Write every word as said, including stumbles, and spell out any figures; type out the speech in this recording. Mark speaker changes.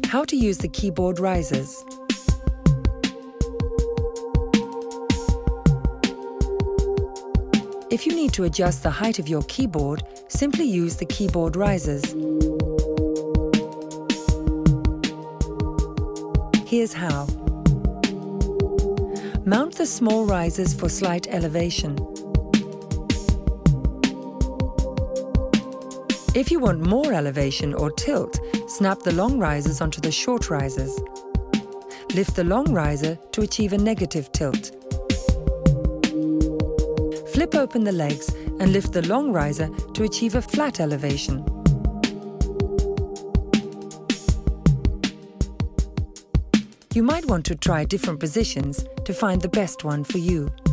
Speaker 1: How to use the keyboard risers. If you need to adjust the height of your keyboard, simply use the keyboard risers. Here's how. Mount the small risers for slight elevation. If you want more elevation or tilt, snap the long risers onto the short risers. Lift the long riser to achieve a negative tilt. Flip open the legs and lift the long riser to achieve a flat elevation. You might want to try different positions to find the best one for you.